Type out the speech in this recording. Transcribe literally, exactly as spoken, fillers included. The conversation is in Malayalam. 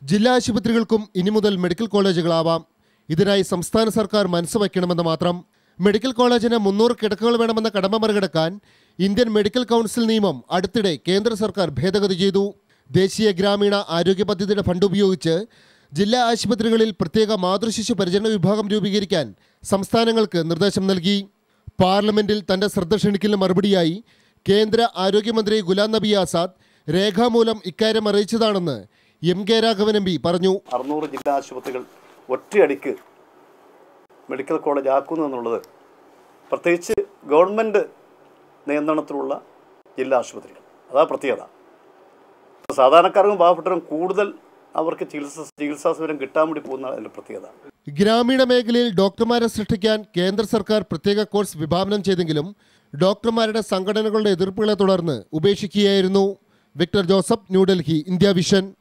ജില്ലാ ആശുപത്രികൾക്കും ഇനി മുതൽ മെഡിക്കൽ കോളേജുകളാവാം. ഇതിനായി സംസ്ഥാന സർക്കാർ മനസ്സ് വയ്ക്കണമെന്ന് മാത്രം. മെഡിക്കൽ കോളേജിന് മുന്നൂറ് കിടക്കകൾ വേണമെന്ന കടമ മറികടക്കാൻ ഇന്ത്യൻ മെഡിക്കൽ കൗൺസിൽ നിയമം അടുത്തിടെ കേന്ദ്ര സർക്കാർ ഭേദഗതി ചെയ്തു. ദേശീയ ഗ്രാമീണ ആരോഗ്യ പദ്ധതിയുടെ ഫണ്ട് ഉപയോഗിച്ച് ജില്ലാ ആശുപത്രികളിൽ പ്രത്യേക മാതൃശിശു പരിചരണ വിഭാഗം രൂപീകരിക്കാൻ സംസ്ഥാനങ്ങൾക്ക് നിർദ്ദേശം നൽകി. പാർലമെന്റിൽ തന്റെ ശ്രദ്ധ ക്ഷണിക്കലിന് മറുപടിയായി കേന്ദ്ര ആരോഗ്യമന്ത്രി ഗുലാം നബി ആസാദ് രേഖാമൂലം ഇക്കാര്യം അറിയിച്ചതാണെന്ന് M K Raghavan M P പറഞ്ഞു. അറുന്നൂറ് ജില്ലാ ആശുപത്രികൾ ഒറ്റയടിക്ക് മെഡിക്കൽ കോളേജ് ആക്കുന്നു എന്നുള്ളത് പ്രത്യേകിച്ച് ഗവൺമെൻറ് നിയന്ത്രണത്തിലുള്ള ജില്ലാ ആശുപത്രികൾ, അതാ പ്രത്യേകത. സാധാരണക്കാർക്കും പാവപ്പെട്ടവരും കൂടുതൽ അവർക്ക് ചികിത്സ ചികിത്സാ സൗകര്യം കിട്ടാൻ വേണ്ടി പോകുന്ന അതിൻ്റെ പ്രത്യേകത. ഗ്രാമീണ മേഖലയിൽ ഡോക്ടർമാരെ സൃഷ്ടിക്കാൻ കേന്ദ്ര സർക്കാർ പ്രത്യേക കോഴ്സ് വിഭാവനം ചെയ്തെങ്കിലും ഡോക്ടർമാരുടെ സംഘടനകളുടെ എതിർപ്പുകളെ തുടർന്ന് ഉപേക്ഷിക്കുകയായിരുന്നു. Victor Joseph, New Delhi, India vision.